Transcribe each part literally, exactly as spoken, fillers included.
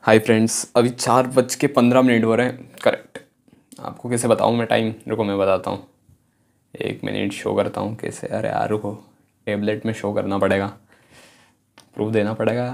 Hi friends, अभी चार बज के पंद्रह मिनट हो रहे हैं करेक्ट। आपको कैसे बताऊँ मैं टाइम? रुको मैं बताता हूँ, एक मिनट शो करता हूँ कैसे। अरे यार रुको, टेबलेट में शो करना पड़ेगा, प्रूफ देना पड़ेगा।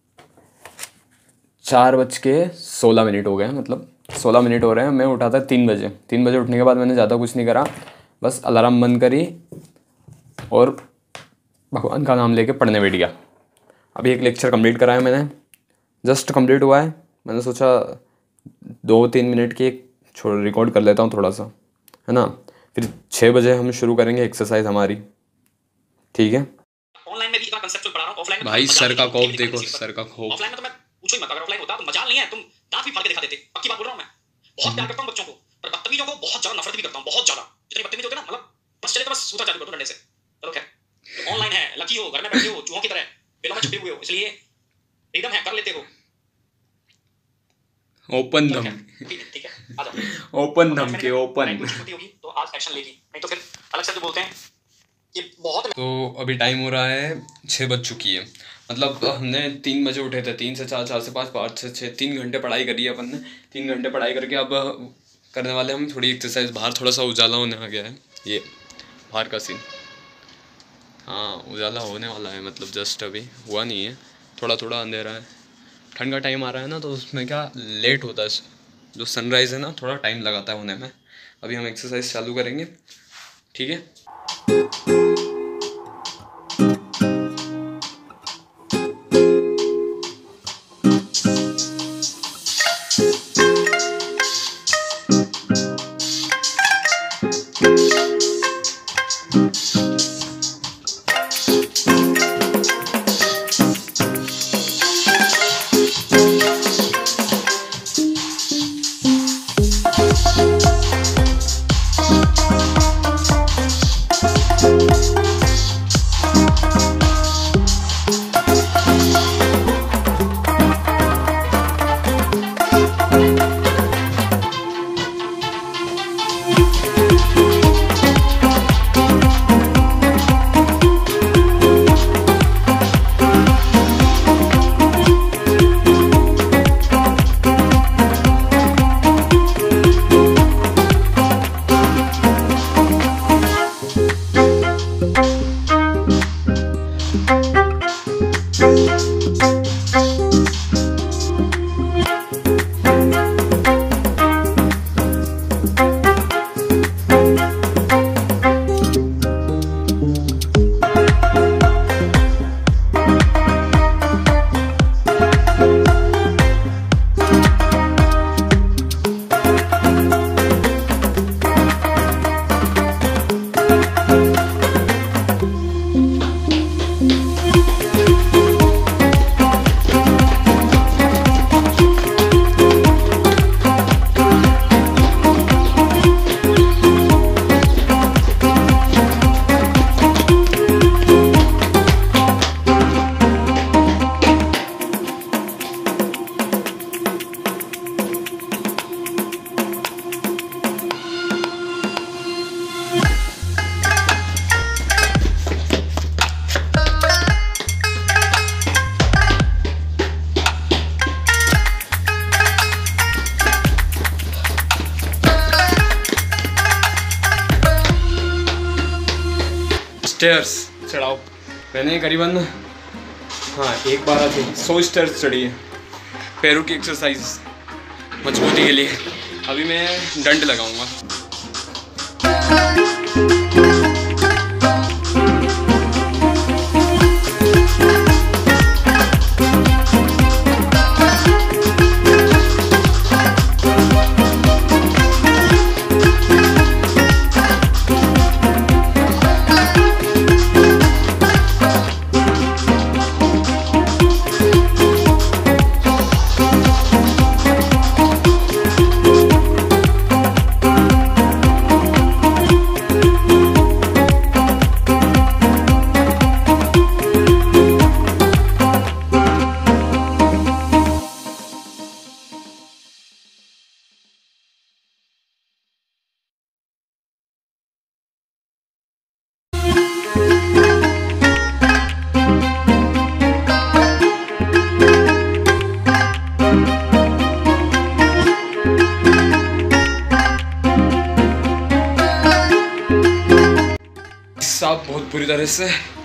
चार बज के सोलह मिनट हो गए, मतलब सोलह मिनट हो रहे हैं। मैं उठा था तीन बजे। तीन बजे उठने के बाद मैंने ज़्यादा कुछ नहीं करा, बस अलार्म बंद करी और भगवान का नाम लेके पढ़ने बैठ गया। अभी एक लेक्चर कंप्लीट करा है मैंने, जस्ट कंप्लीट हुआ है। मैंने सोचा दो तीन मिनट की एक छोड़ रिकॉर्ड कर लेता हूँ थोड़ा सा, है ना। फिर छः बजे हम शुरू करेंगे एक्सरसाइज हमारी, ठीक है। ऑनलाइन में भी इतना कांसेप्चुअल पढ़ा रहा हूं, ऑफलाइन में भाई सर का खौफ देखो, सर का खौफ। ऑफलाइन में तो मैं पूछो ही मत, अगर ऑफलाइन होता तो मजाल नहीं है, तुम दांत भी फाड़ के दिखा देते। पक्की बात बोल रहा हूं मैं। बहुत प्यार करता हूं बच्चों को, पर बदतमीजों को बहुत ज्यादा नफरत भी करता हूं, बहुत ज्यादा। जितने बदतमीज होते हैं ना, मतलब बस चले तो बस सूता चालू कर दो डंडे से। चलो खैर, तो ऑनलाइन है, लकी हो, घर में बैठे हो, चूहों की तरह बिलों में छुपे हुए हो, इसलिए फ्रीडम है, कर लेते हो। ओपन धम, ठीक है, आ जाओ। ओपन धम के ओपन। होती होगी तो आज एक्शन लेगी, नहीं तो फिर अलग से जो बोलते हैं ये बहुत। तो अभी टाइम हो रहा है, छः बज चुकी है। मतलब हमने तीन बजे उठे थे, तीन से चार, चार से पाँच, पाँच से छः, तीन घंटे पढ़ाई करी है अपन ने। तीन घंटे पढ़ाई करके अब करने वाले हम थोड़ी एक्सरसाइज। बाहर थोड़ा सा उजाला होने आ गया है, ये बाहर का सीन। हाँ उजाला होने वाला है, मतलब जस्ट अभी हुआ नहीं है, थोड़ा थोड़ा अंधेरा है। ठंड का टाइम आ रहा है ना, तो उसमें क्या लेट होता है, जो सनराइज़ है ना थोड़ा टाइम लगाता है होने में। अभी हम एक्सरसाइज चालू करेंगे, ठीक है। स्टेयर्स चढ़ाओ। मैंने करीबन हाँ एक बार थी सौ स्टेयर्स चढ़ी है, पैरों की एक्सरसाइज मजबूती के लिए। अभी मैं डंड लगाऊंगा। पूरी तरह से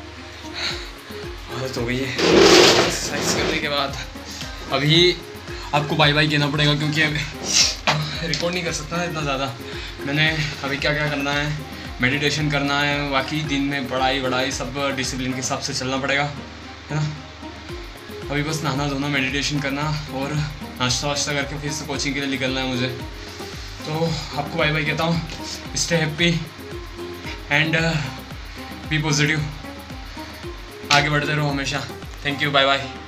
हालत हो गई है एक्सरसाइज करने के बाद। अभी आपको बाय बाय कहना पड़ेगा क्योंकि अभी रिकॉर्ड नहीं कर सकता ना इतना ज़्यादा। मैंने अभी क्या क्या करना है, मेडिटेशन करना है, बाकी दिन में पढ़ाई वढ़ाई सब डिसिप्लिन के हिसाब से चलना पड़ेगा, है ना। अभी बस नहाना धोना, मेडिटेशन करना और नाश्ता वाश्ता करके फिर से कोचिंग के लिए निकलना है मुझे। तो आपको बाय बाय कहता हूँ। Stay happy and be positive, आगे बढ़ते रहो हमेशा। Thank you, bye bye.